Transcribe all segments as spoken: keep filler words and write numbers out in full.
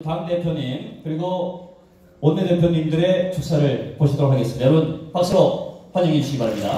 당대표님 그리고 원내대표님들의 축사를 보시도록 하겠습니다. 여러분 박수로 환영해 주시기 바랍니다.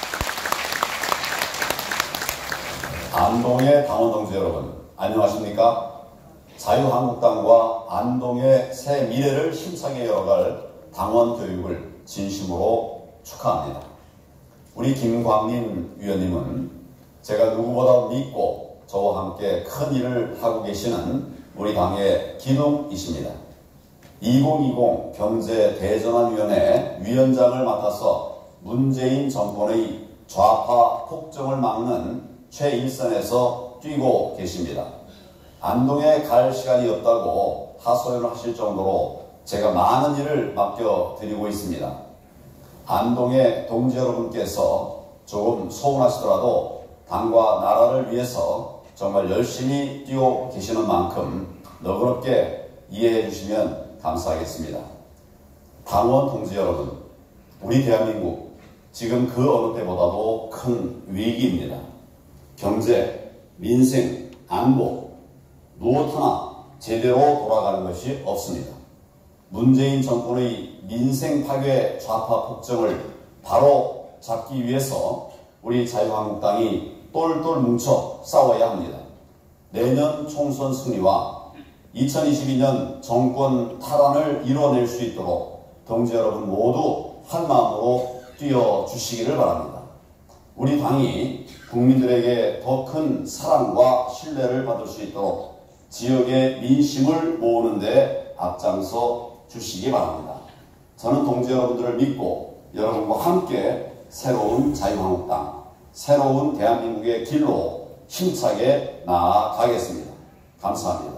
안동의 당원 동지 여러분 안녕하십니까? 자유한국당과 안동의 새 미래를 힘차게 열어갈 당원 교육을 진심으로 축하합니다. 우리 김광림 위원님은 제가 누구보다 믿고 저와 함께 큰 일을 하고 계시는 우리 당의 기둥이십니다. 이천이십 경제대전환위원회 위원장을 맡아서 문재인 정권의 좌파 폭정을 막는 최일선에서 뛰고 계십니다. 안동에 갈 시간이 없다고 하소연을 하실 정도로 제가 많은 일을 맡겨드리고 있습니다. 안동의 동지 여러분께서 조금 서운하시더라도 당과 나라를 위해서 정말 열심히 뛰어 계시는 만큼 너그럽게 이해해 주시면 감사하겠습니다. 당원 동지 여러분, 우리 대한민국 지금 그 어느 때보다도 큰 위기입니다. 경제, 민생, 안보 무엇 하나 제대로 돌아가는 것이 없습니다. 문재인 정권의 민생 파괴 좌파 폭정을 바로 잡기 위해서 우리 자유한국당이 똘똘 뭉쳐 싸워야 합니다. 내년 총선 승리와 이천이십이 년 정권 탈환을 이뤄낼 수 있도록 동지 여러분 모두 한마음으로 뛰어주시기를 바랍니다. 우리 당이 국민들에게 더 큰 사랑과 신뢰를 받을 수 있도록 지역의 민심을 모으는 데 앞장서 주시기 바랍니다. 저는 동지 여러분들을 믿고 여러분과 함께 새로운 자유한국당, 새로운 대한민국의 길로 힘차게 나아가겠습니다. 감사합니다.